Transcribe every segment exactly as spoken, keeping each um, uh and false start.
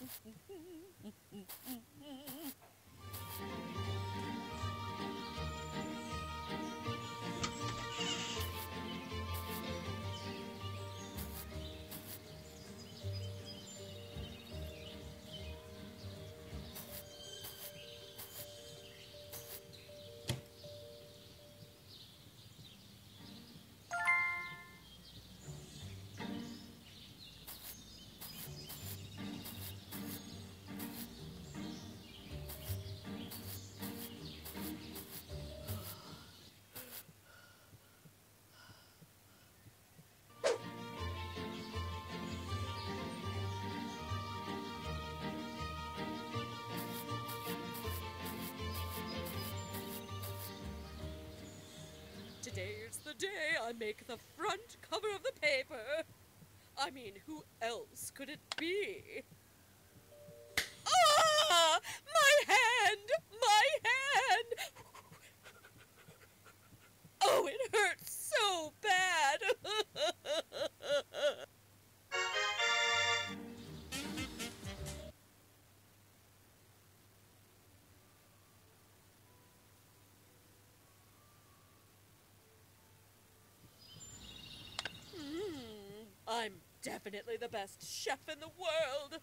Today's the day I make the front cover of the paper. I mean, who else could it be? Ah! My hand! My hand! Oh, it hurts so bad! mm, I'm definitely the best chef in the world!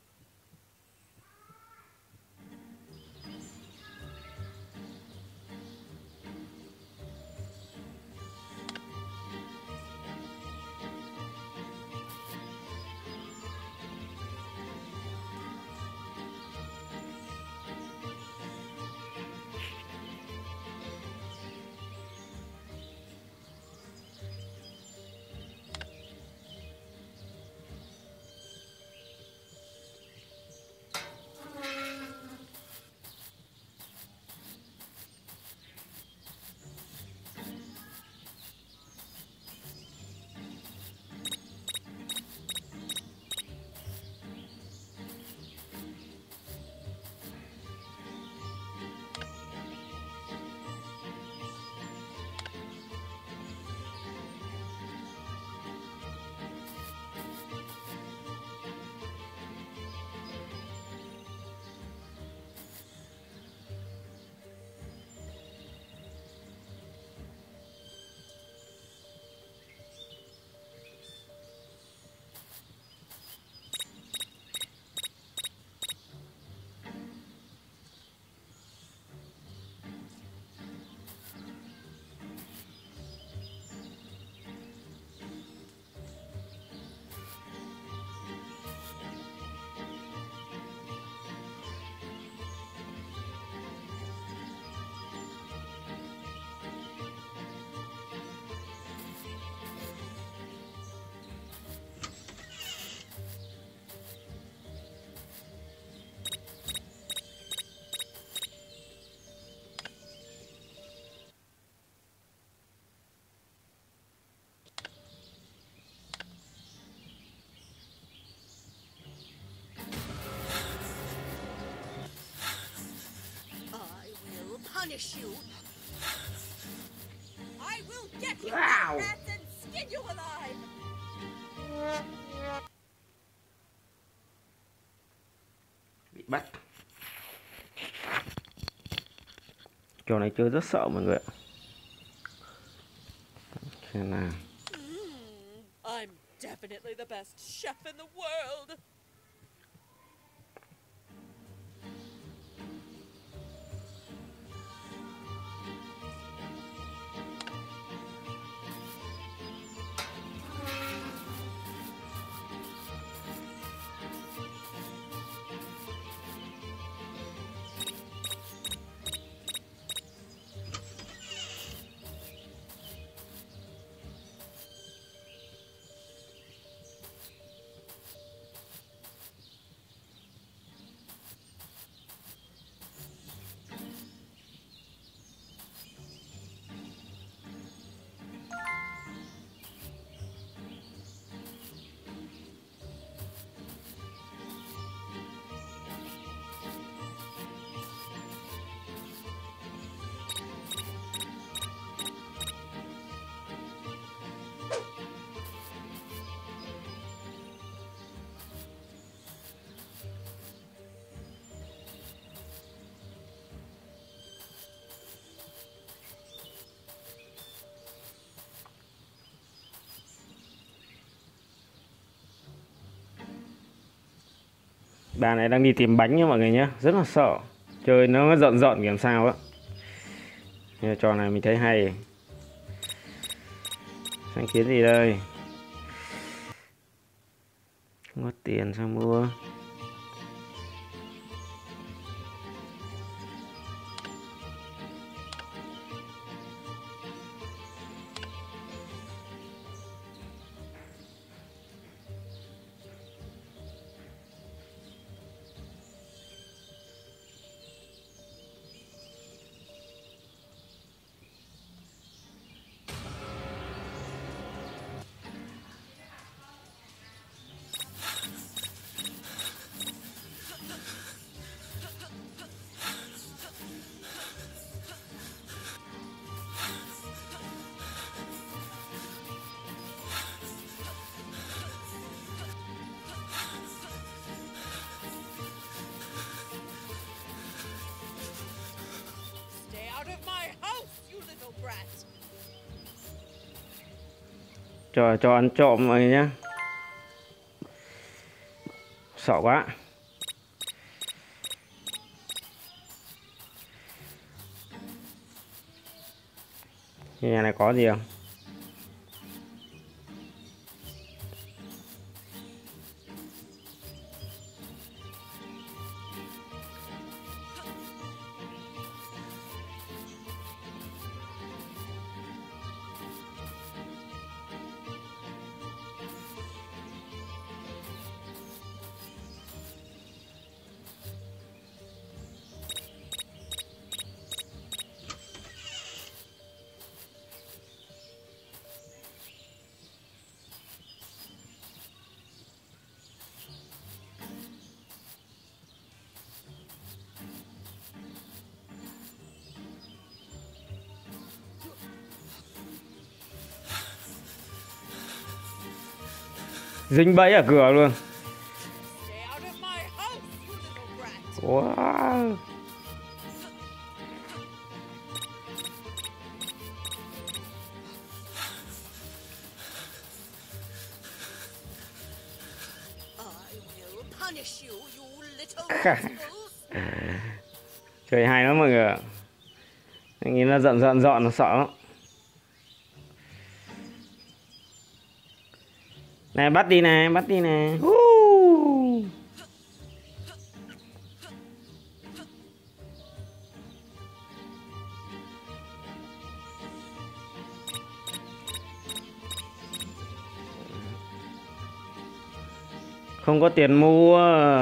Punish you. I will get you, Wow. rats, and skin you alive. Bị bắt. Trò này chơi rất sợ mọi người ạ. Xem nào. Mm, I'm definitely the best chef in the world. Bà này đang đi tìm bánh nha mọi người nhé. Rất là sợ. Chơi nó giận giận kiểu sao á. Trò này mình thấy hay. Sáng kiến gì đây? Không có tiền sao mua. Cho cho ăn trộm mọi người nhé. Sợ quá. Nhà này có gì không? Dính bẫy ở cửa luôn. Wow. Chơi hay lắm mọi người ạ. Anh nghĩ là giận giận dọn nó sợ lắm. Này bắt đi này, bắt đi này. Uh. Không có tiền mua.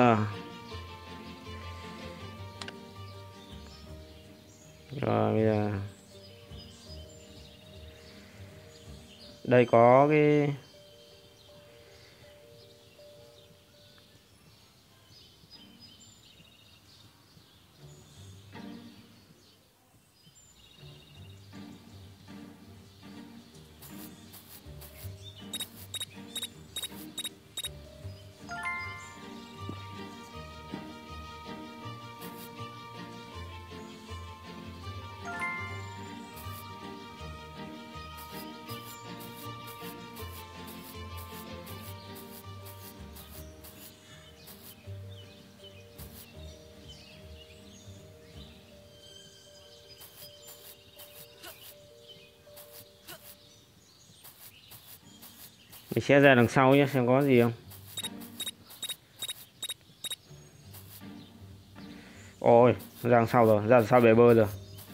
Rồi bây giờ đây có cái mình sẽ ra đằng sau nhé, xem có gì không. Ôi, ra đằng sau rồi, ra đằng sau bể bơi rồi.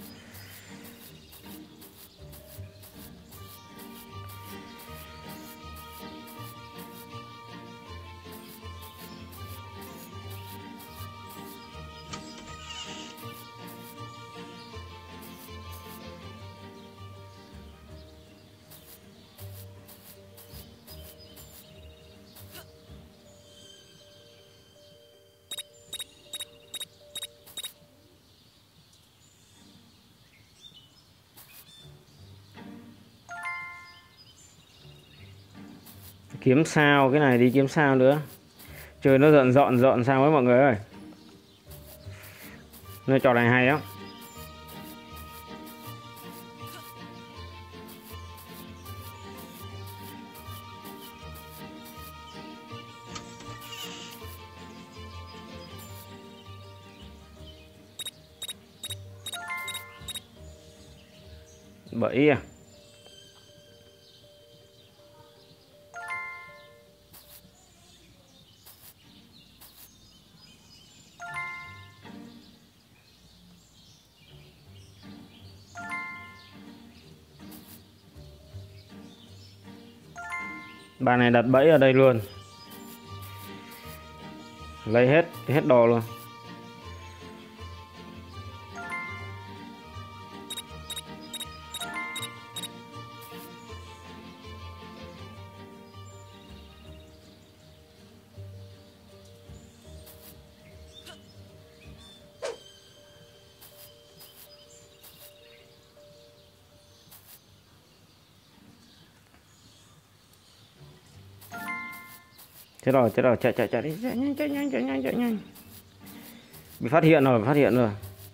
Kiếm sao, cái này đi kiếm sao nữa. Chơi nó dọn dọn dọn sao với mọi người ơi. Nơi trò này hay lắm. Bẫy à? Bà này đặt bẫy ở đây luôn. Lấy hết hết đồ luôn. Chết rồi, chết rồi, chạy chạy chạy đi, chạy nhanh, chạy nhanh, chạy nhanh, chạy nhanh. Bị phát hiện rồi, phát hiện rồi.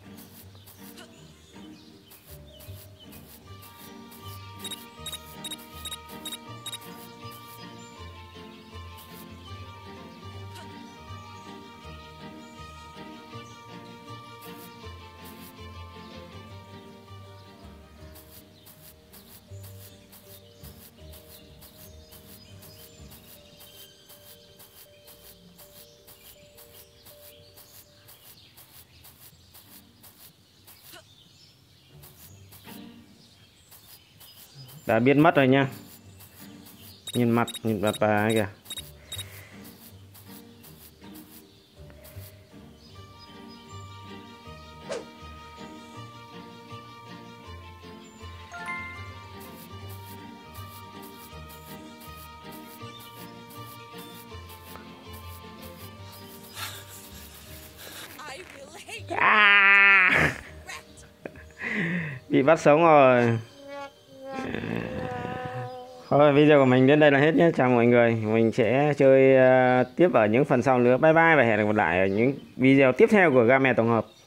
Đã biết mất rồi nha. Nhìn mặt, nhìn mặt bà ấy kìa. À! Bị bắt sống rồi. Thôi video của mình đến đây là hết nhé. Chào mọi người. Mình sẽ chơi uh, tiếp ở những phần sau nữa. Bye bye và hẹn gặp lại ở những video tiếp theo của Game tổng hợp.